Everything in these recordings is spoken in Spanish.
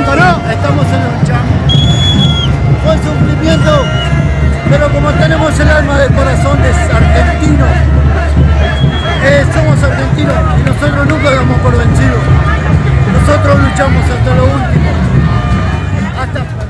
luchando, ¿no? Estamos en lucha. Fue sufrimiento, pero como tenemos el alma del corazón de argentinos, somos argentinos y nosotros nunca damos por vencidos. Nosotros luchamos hasta lo último. Hasta perder.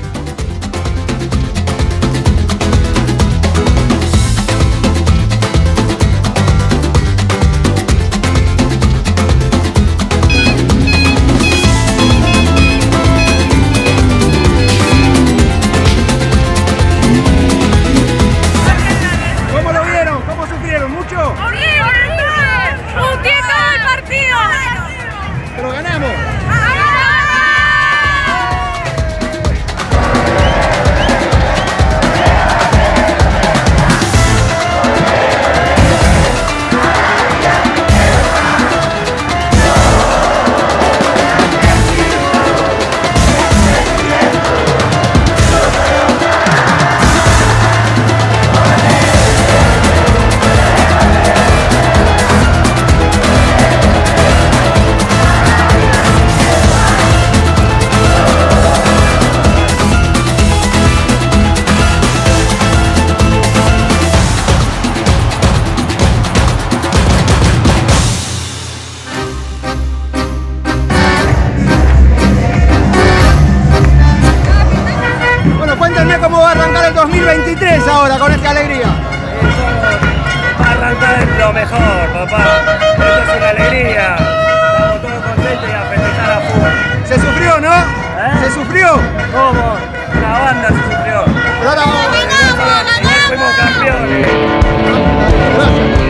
Pero ganamos. Cuéntenme cómo va a arrancar el 2023 ahora con esta alegría. Va a arrancar lo mejor, papá. Esto es una alegría. Estamos todos contentos y a festejar a full. Se sufrió, ¿no? ¿Se sufrió? ¿Cómo? Una banda se sufrió. Pero ahora igual fuimos campeones. Gracias.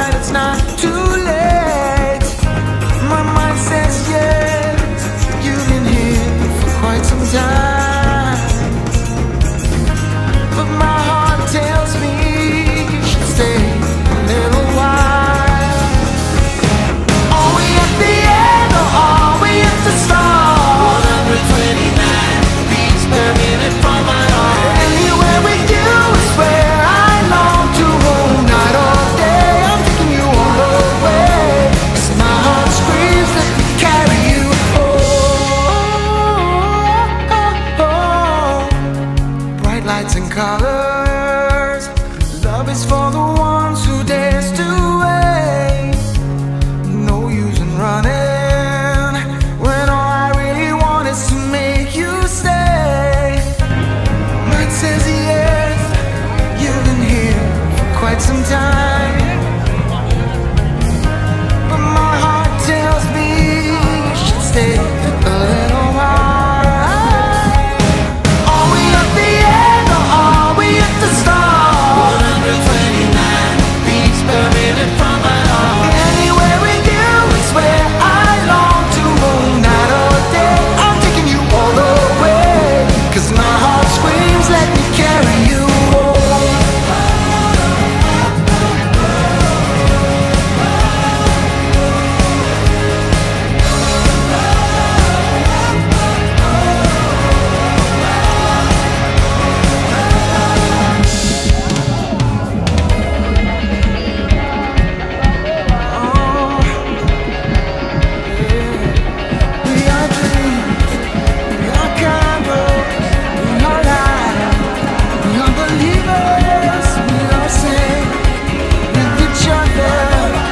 but it's not too late. My mind says yes, you've been here for quite some time, but my heart tells me you should stay a little while. Are we at the end or are we at the start? 129 beats per minute from my heart. Anywhere with you is where I long to roam. Night or day, I'm taking you all the way. 'Cause my heart screams, let me carry you home. Bright lights and colors, love is for the ones who dares to wait. No use in running when all I really want is to make you stay. Might says yes, you've been here for quite some time, but my heart tells me you should stay a little while. Are we at the end or are we at the start? 129 beats per minute from my heart. Anywhere with you is where I long to roam. Night or day, I'm taking you all the way. 'Cause my heart screams, let me carry you home. We are dreams, we are candles, we are light, we are believers, we are saints, with each other,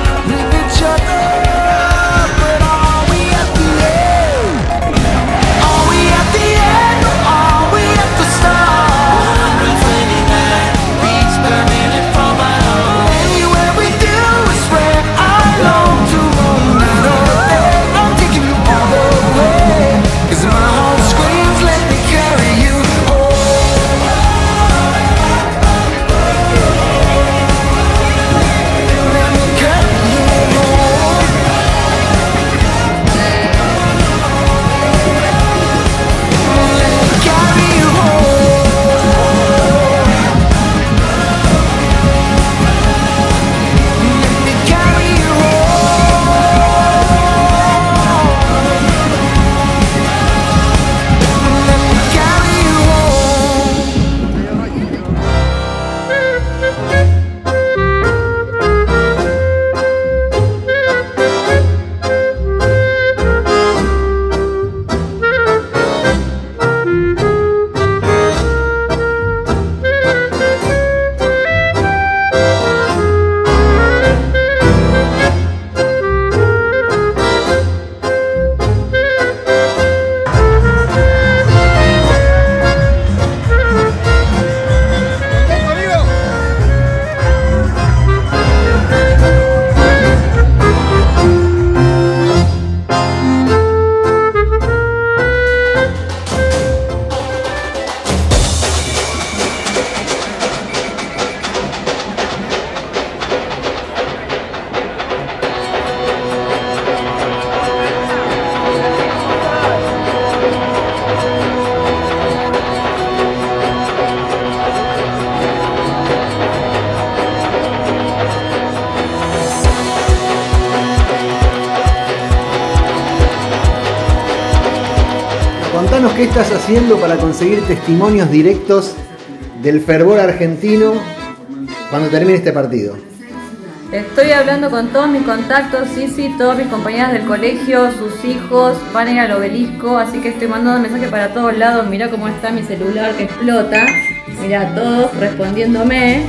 but are we at the end? Are we at the end or are we at the start? 129 beats per minute from my heart. Anywhere with you is where I long to roam. Night or day, I'm taking you all the way. 'Cause my heart screams, let me carry you home. Let me carry you home. Let me carry you home. Let me carry you home. Let me carry you home. Amigo. Contanos qué estás haciendo para conseguir testimonios directos del fervor argentino cuando termine este partido. Estoy hablando con todos mis contactos, sí, todas mis compañeras del colegio, sus hijos van a ir al obelisco, así que estoy mandando mensajes para todos lados. Mirá cómo está mi celular que explota. Mirá, todos respondiéndome.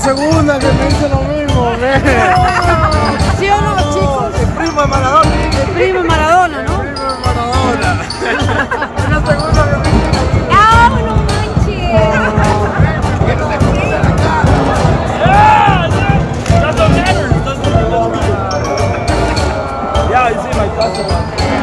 segunda que me dice lo mismo, ¿Sí o no, chicos? El primo de Maradona. El primo de Maradona, ¿no? El primo de Maradona. Una segunda que me dice lo mismo. ¡Ah, no manches! Yeah, you see my customer.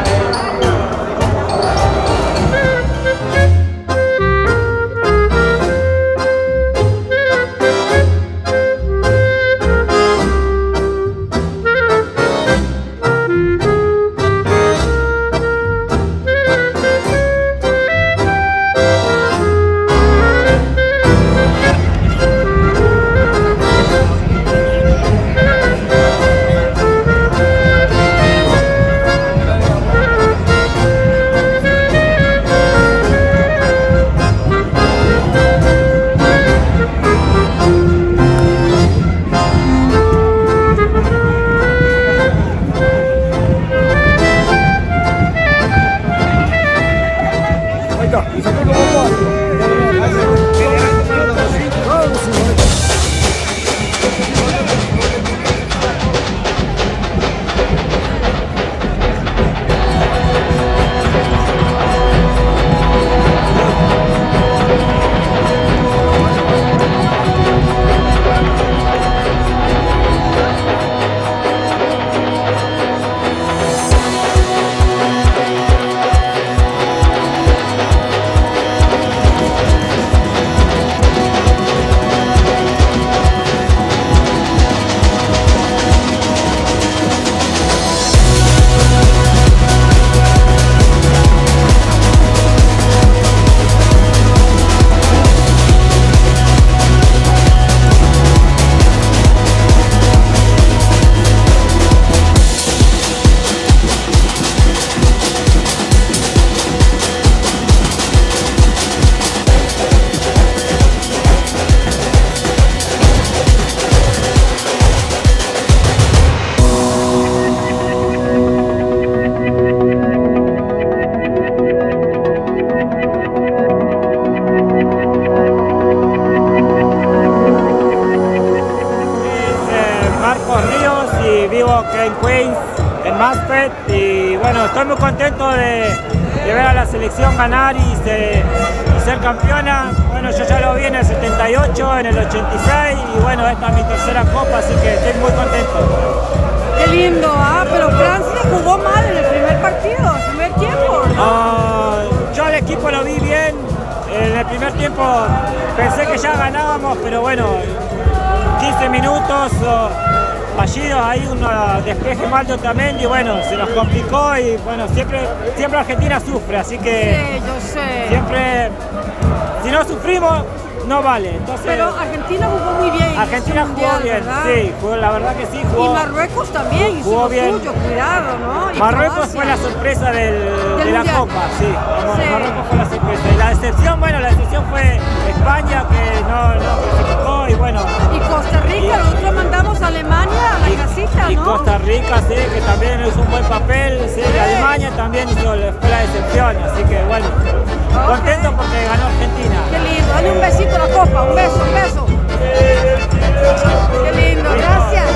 vivo aquí en Queens, en Maspeth, y bueno, estoy muy contento de ver a la selección ganar y ser campeona. Bueno, yo ya lo vi en el 78, en el 86 y bueno, esta es mi tercera copa, así que estoy muy contento. Qué lindo, pero Francia jugó mal en el primer partido, el primer tiempo, ¿no? Yo al equipo lo vi bien, en el primer tiempo pensé que ya ganábamos, pero bueno, 15 minutos fallidos, ahí uno despeje mal de Otamendi y bueno, se nos complicó y bueno, siempre Argentina sufre, así que sí, yo sé. Siempre, si no sufrimos, no vale. Entonces, pero Argentina jugó muy bien. Argentina jugó bien, ¿verdad? Sí, la verdad que sí jugó. Y Marruecos también jugó bien. Suyo, cuidado, ¿no? Y Marruecos Croacia. fue la sorpresa de la Copa, sí. Sí. Marruecos fue la sorpresa. Y la decepción, bueno, la decepción fue España, que no clasificó y bueno. Y Costa Rica, nosotros mandamos a Alemania a la casita, ¿no? Y Costa Rica, sí, que también hizo un buen papel, sí. Y Alemania también fue la decepción, así que bueno, contento porque ganó Argentina. Qué lindo, dale un besito a la copa, un beso, un beso. Qué lindo, gracias.